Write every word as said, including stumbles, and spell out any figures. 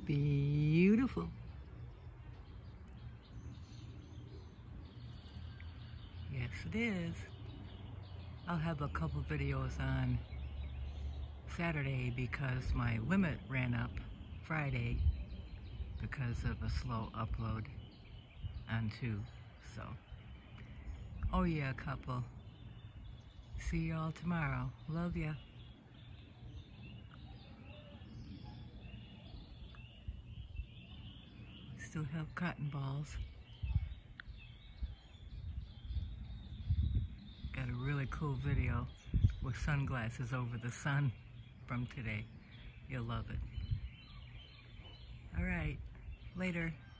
Beautiful. Yes, it is. I'll have a couple videos on Saturday because my limit ran up Friday because of a slow upload on two. So, oh yeah, couple. See y'all tomorrow. Love ya. Still have cotton balls. Got a really cool video with sunglasses over the sun from today. You'll love it. All right, later.